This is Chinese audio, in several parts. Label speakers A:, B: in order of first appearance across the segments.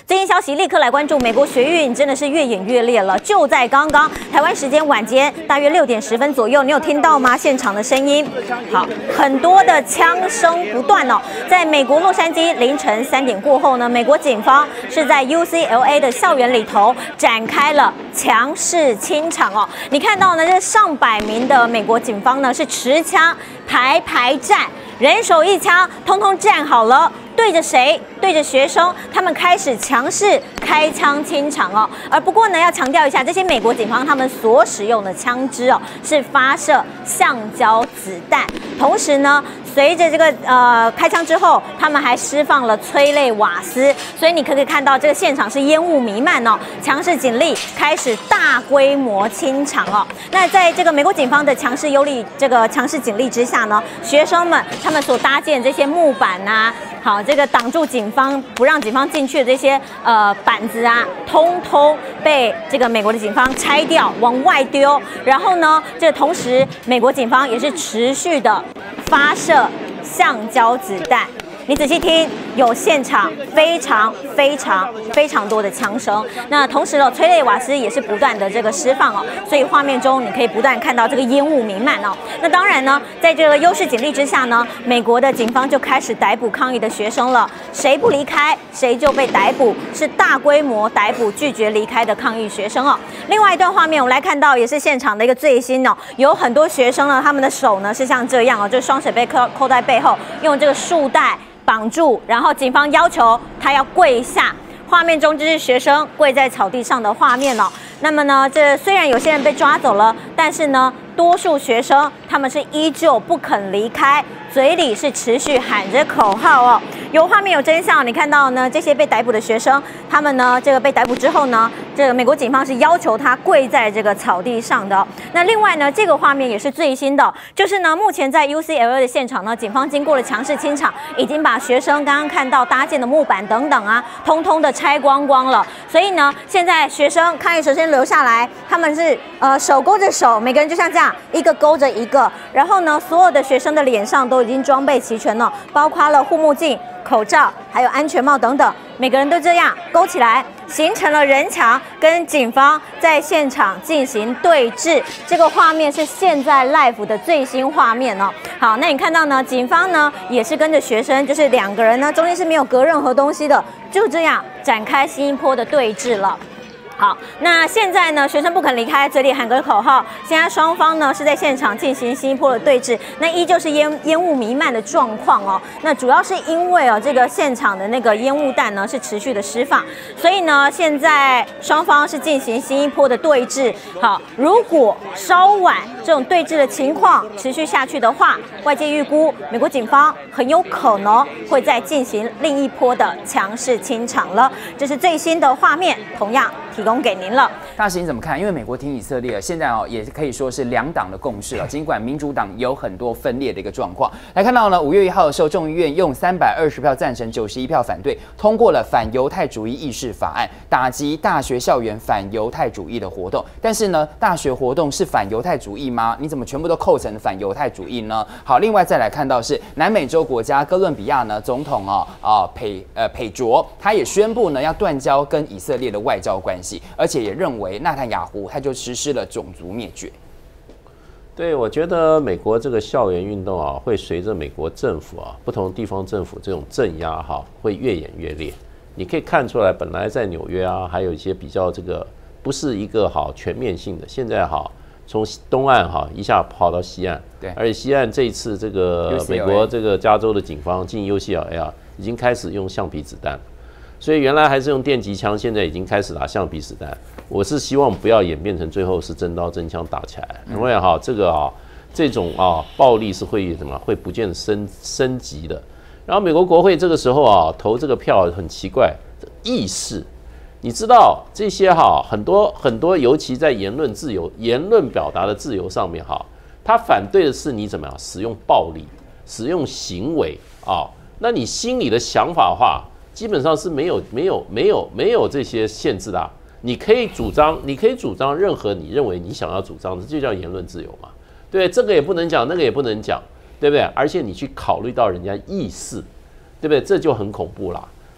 A: 最新消息，立刻来关注美国学运，真的是越演越烈了。就在刚刚，台湾时间晚间大约6点10分左右，你有听到吗？现场的声音，好，很多的枪声不断哦。在美国洛杉矶凌晨3点过后呢，美国警方是在 UCLA 的校园里头展开了强势清场哦。你看到呢，这上百名的美国警方呢是持枪排站，人手一枪，通通站好了。对着谁？对着学生，他们开始强势开枪清场哦。而不过呢，要强调一下，这些美国警方他们所使用的枪支哦，是发射橡胶子弹。同时呢，随着这个开枪之后，他们还释放了催泪瓦斯，所以你可以看到这个现场是烟雾弥漫哦。强势警力开始大规模清场哦。那在这个美国警方的强势警力之下呢，学生们他们所搭建这些木板啊。好，这个挡住警方不让警方进去的这些板子啊，通通被这个美国的警方拆掉，往外丢。然后呢，这同时美国警方也是持续的发射橡胶子弹。你仔细听，有现场非常多的枪声。那同时催泪瓦斯也是不断的这个释放哦，所以画面中你可以不断看到这个烟雾弥漫哦。那当然呢，在这个优势警力之下呢，美国的警方就开始逮捕抗议的学生了，谁不离开，谁就被逮捕，是大规模逮捕拒绝离开的抗议学生哦。另外一段画面，我们来看到也是现场的一个最新哦，有很多学生呢，他们的手呢是像这样哦，就双手被扣在背后，用这个束带绑住，然后警方要求他要跪下。画面中就是学生跪在草地上的画面哦。那么呢，这虽然有些人被抓走了，但是呢，多数学生他们是依旧不肯离开，嘴里是持续喊着口号哦。有画面有真相，你看到呢，这些被逮捕的学生，他们呢，这个被逮捕之后呢，这个美国警方是要求他跪在这个草地上的哦。那另外呢，这个画面也是最新的，就是呢，目前在 UCLA 的现场呢，警方经过了强势清场，已经把学生刚刚看到搭建的木板等等啊，通通的拆光光了。所以呢，现在学生抗议学生留下来，他们是手勾着手，每个人就像这样一个勾着一个，然后呢，所有的学生的脸上都已经装备齐全了，包括了护目镜、口罩，还有安全帽等等，每个人都这样勾起来，形成了人墙，跟警方在现场进行对峙。这个画面是现在 live 的最新画面哦。好，那你看到呢，警方呢也是跟着学生，就是2个人呢中间是没有隔任何东西的，就这样展开新一波的对峙了。好，那现在呢，学生不肯离开，嘴里喊个口号。现在双方呢是在现场进行新一波的对峙，那依旧是烟雾弥漫的状况哦。那主要是因为这个现场的那个烟雾弹呢是持续的释放，所以呢，现在双方是进行新一波的对峙。好，如果稍晚这种对峙的情况持续下去的话，外界预估美国警方很有可能会再进行另一波的强势清场了。这是最新的画面，同样提供给您了。
B: 大使你怎么看？因为美国挺以色列，现在也可以说是2党的共识了。尽管民主党有很多分裂的一个状况，来看到呢，5月1号的时候，众议院用320票赞成、91票反对，通过了反犹太主义议事法案，打击大学校园反犹太主义的活动。但是呢，大学活动是反犹太主义吗？你怎么全部都扣成反犹太主义呢？好，另外再来看到是南美洲国家哥伦比亚呢，总统佩卓他也宣布呢要断交跟以色列的外交关系。而且也认为纳坦雅胡他就实施了种族灭绝。
C: 对，我觉得美国这个校园运动会随着美国政府不同地方政府这种镇压会越演越烈。你可以看出来，本来在纽约还有一些比较这个不是一个全面性的，现在从东岸一下跑到西岸，对，而且西岸这一次这个美国这个加州的警方进 UCLA 已经开始用橡皮子弹。所以原来还是用电击枪，现在已经开始打橡皮子弹。我是希望不要演变成最后是真刀真枪打起来，因为这种暴力是会会不见升级的。然后美国国会这个时候投这个票很奇怪，意识，你知道这些很多，尤其在言论自由、言论表达的自由上面他反对的是你怎么样使用暴力、使用行为那你心里的想法基本上是没有这些限制的你可以主张任何你认为你想要主张的，这就叫言论自由嘛。对，这个也不能讲，那个也不能讲，对不对？而且你去考虑到人家意识，对不对？这就很恐怖啦。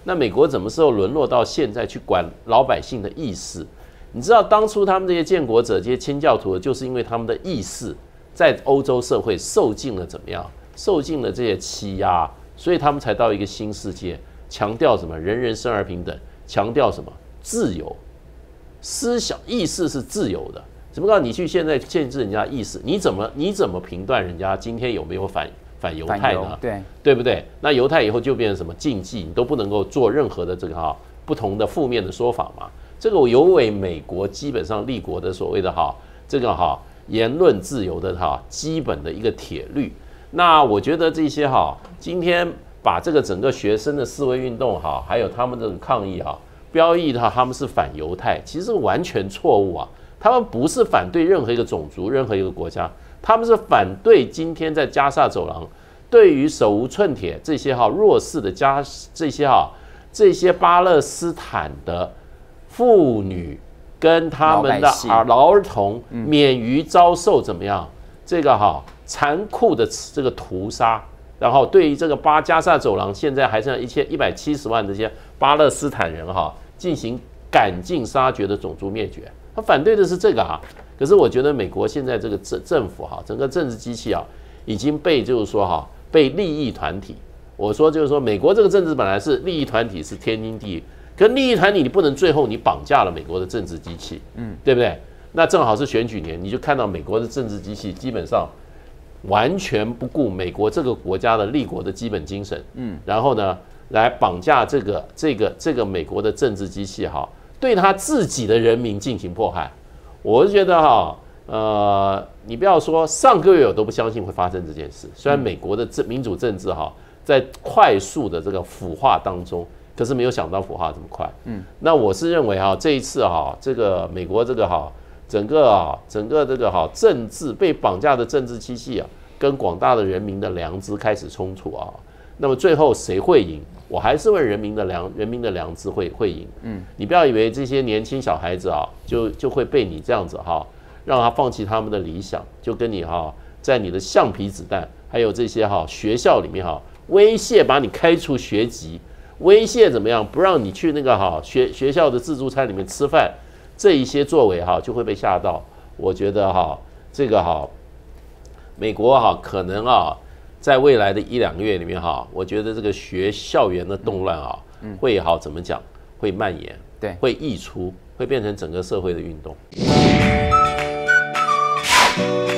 C: 那美国什么时候沦落到现在去管老百姓的意识？你知道当初他们这些建国者、这些清教徒，就是因为他们的意识在欧洲社会受尽了怎么样？受尽了这些欺压，所以他们才到一个新世界，强调什么？人人生而平等，强调什么？自由。思想意识是自由的。怎么告诉你去现在限制人家意识？你怎么评断人家今天有没有反犹太呢？对不对？那犹太以后就变成什么禁忌？你都不能够做任何的这个不同的负面的说法嘛。这个尤为美国基本上立国的所谓的这个言论自由的基本的一个铁律。那我觉得这些今天把这个整个学生的思维运动还有他们这个抗议标义他们是反犹太，其实完全错误啊！他们不是反对任何一个种族、任何一个国家，他们是反对今天在加萨走廊对于手无寸铁这些弱势的这些巴勒斯坦的妇女跟他们的儿童免于遭受怎么样这个残酷的这个屠杀，然后对于这个加萨走廊现在还剩170万这些巴勒斯坦人进行赶尽杀绝的种族灭绝，他反对的是这个可是我觉得美国现在这个政府整个政治机器已经被就是说被利益团体，我说就是说美国这个政治本来是利益团体是天经地义，可利益团体你不能最后你绑架了美国的政治机器，对不对？那正好是选举年，你就看到美国的政治机器基本上完全不顾美国这个国家的立国的基本精神，然后呢来绑架这个美国的政治机器对他自己的人民进行迫害。我是觉得你不要说上个月我都不相信会发生这件事，虽然美国的民主政治在快速的这个腐化当中，可是没有想到腐化这么快。那我是认为这一次这个美国这个整个这个政治被绑架的政治机器跟广大的人民的良知开始冲突那么最后谁会赢？我还是问人民的良知会赢。你不要以为这些年轻小孩子就会被你这样子让他放弃他们的理想，就跟你在你的橡皮子弹还有这些学校里面威胁把你开除学籍，威胁怎么样不让你去那个学校的自助餐里面吃饭，这一些作为就会被吓到。我觉得这个美国可能在未来的1-2个月里面我觉得这个校园的动乱会怎么讲会蔓延，
B: 对，
C: 会溢出，会变成整个社会的运动。